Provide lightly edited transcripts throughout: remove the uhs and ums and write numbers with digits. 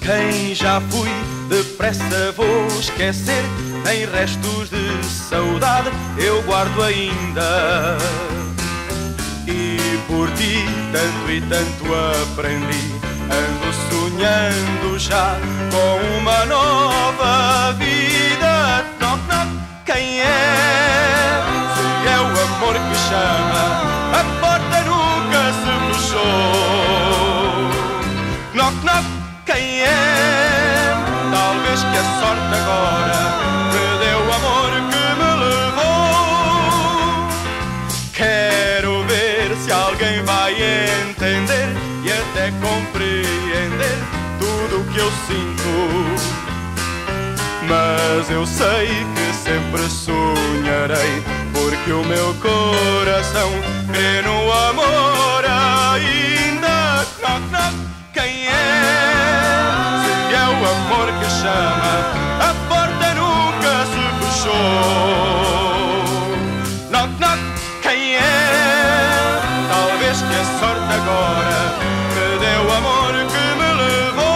Quem já fui, depressa vou esquecer. Em restos de saudade eu guardo ainda. E por ti tanto e tanto aprendi. Ando sonhando já com uma nova vida. Knock, knock, quem é? Se é o amor que chama, a porta nunca se fechou. Knock, knock, quem é? Talvez que a sorte agora me deu o amor que me levou. Quero ver se alguém vai entender e até compreender tudo o que eu sinto. Mas eu sei que sempre sonharei, porque o meu coração crê no amor ainda. Knock, knock, quem é? Se é o amor que chama, a porta nunca se fechou. Knock, knock, quem é? Talvez que a sorte agora me deu o amor que me levou.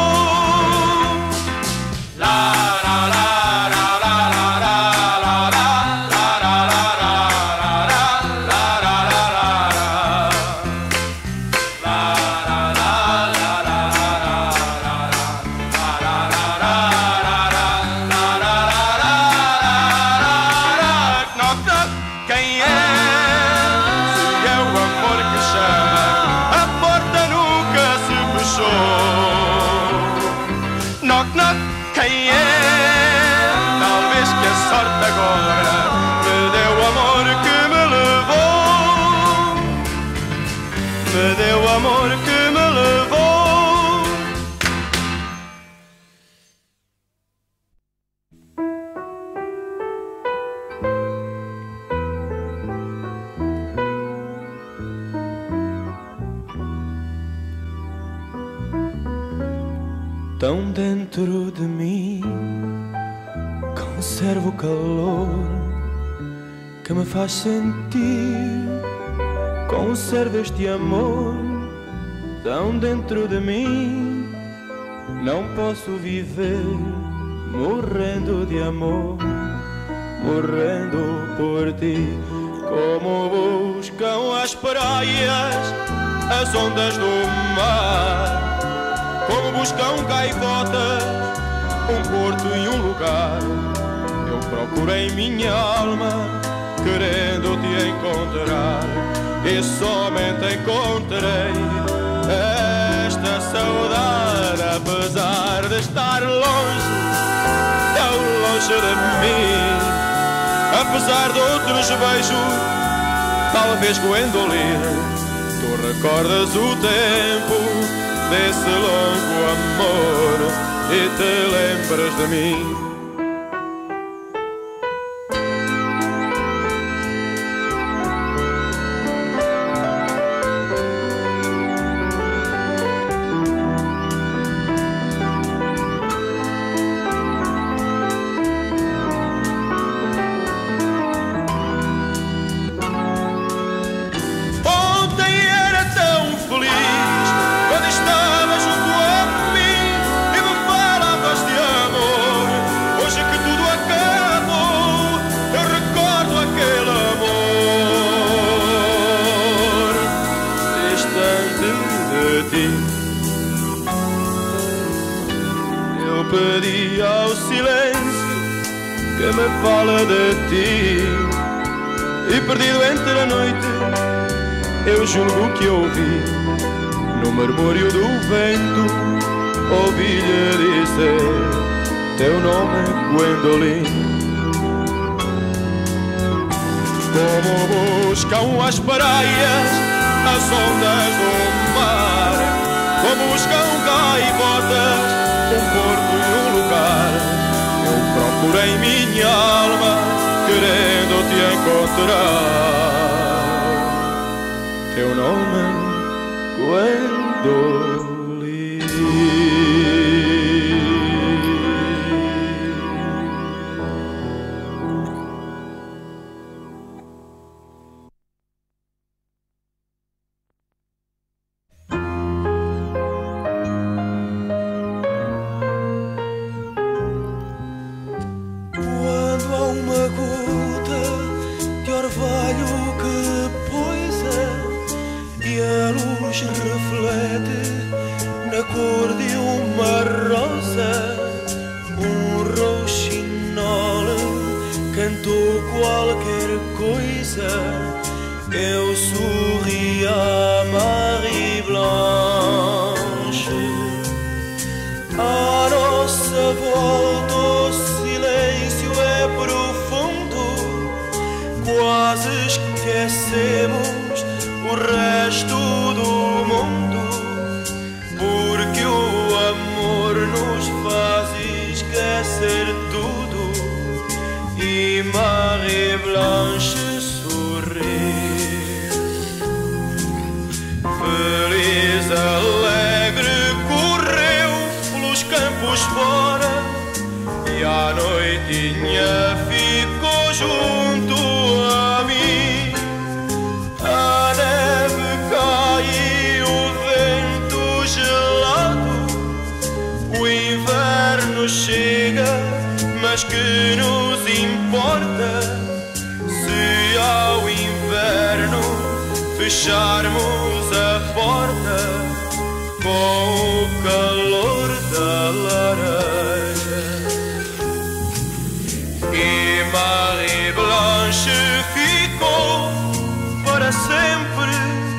Knock, knock, quem é? Talvez que a sorte agora me deu o amor que me levou. Me deu o amor que me levou. Tão dentro de mim conservo o calor que me faz sentir. Conservo este amor tão dentro de mim. Não posso viver morrendo de amor, morrendo por ti. Como buscam as praias as ondas do mar, como buscam gaivotas um porto e um lugar. Eu procurei minha alma querendo te encontrar, e somente encontrei esta saudade. Apesar de estar longe, tão longe de mim, apesar de outros beijos, talvez Gwendoline, tu recordas o tempo desse longo amor e te lembras de mim. Eu pedi ao silêncio que me fala de ti, e perdido entre a noite eu julgo que ouvi no murmúrio do vento, ouvi-lhe dizer teu nome, Gwendoline. Como buscam as praias as ondas do mar, como buscam gaivotas um porto e um lugar. Eu procurei minha alma querendo te encontrar, teu nome, Gwendoline. gota de orvalho que poisa e a luz reflete na cor de uma rosa. Um rouxinol cantou qualquer coisa. Eu sorri a Marie Blanche. À nossa volta o silêncio é profundo, quase esquecemos o resto do mundo, porque o amor nos faz esquecer tudo. E Marie Blanche sorriu, feliz, alegre, correu pelos campos fora, e à noitinha ficou junto a mim. A neve cai e o vento gelado, o inverno chega, mas que nos importa se ao inverno fecharmos a porta com o calor da lareira. E Marie Blanche ficou para sempre,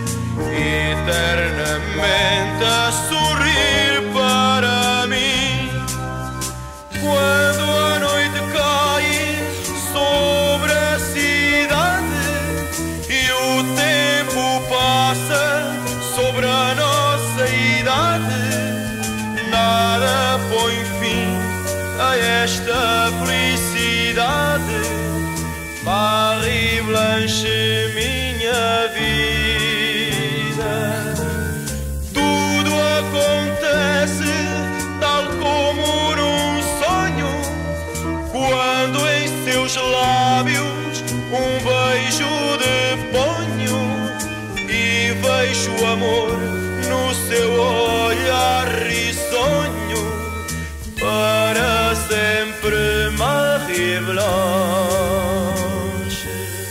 eternamente a sorrir para mim. Quando a noite cai sobre a cidade e o tempo passa sobre a nossa idade, nada põe fim a esta felicidade. Marie Blanche, minha vida, tudo acontece tal como num sonho, quando em seus lábios um beijo deponho e vejo amor no seu olhar risonho. Para sempre, Marie Blanche.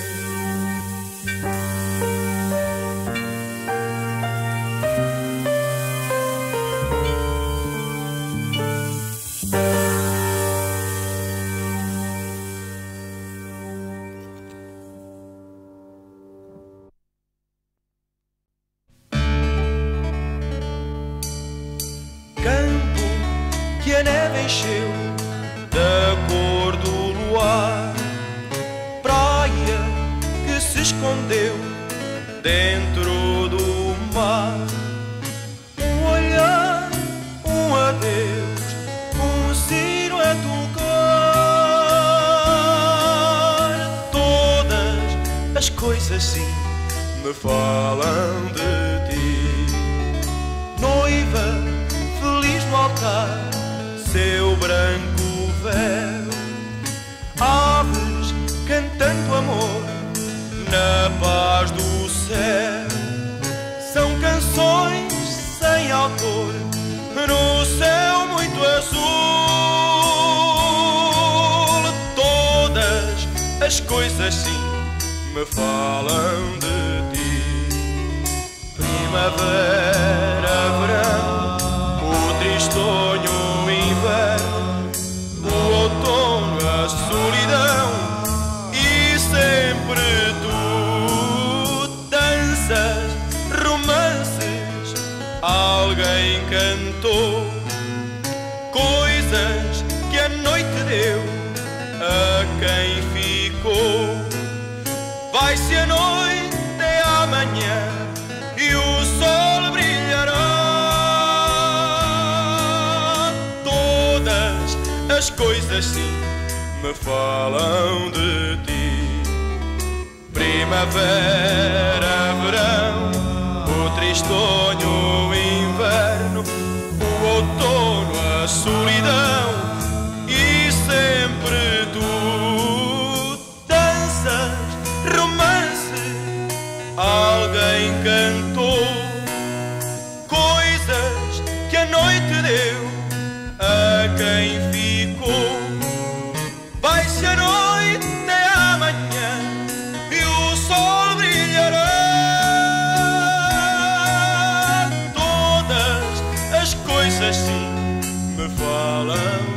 Campo que a neve encheu da cor do luar, praia que se escondeu dentro do mar. Um olhar, um adeus, um sino a tocar. Todas as coisas sim me falam de ti. Noiva feliz no altar, seu branco véu, aves cantando amor na paz do céu. São canções sem autor no céu muito azul. Todas as coisas sim me falam de ti. Primavera, verão, o tristonho, o inverno, o outono, a solidão, e sempre tu danças, romances, alguém cantou, coisas que a noite deu a quem ficou. Vai-se a noite, é amanhã e o sol brilhará. As coisas sim me falam de ti. Primavera, verão, o tristonho, o inverno, o outono, a solidão, e sempre tu danças, romance, alguém cantou, coisas que a noite deu a quem ficou. Vai-se a noite, assim me falam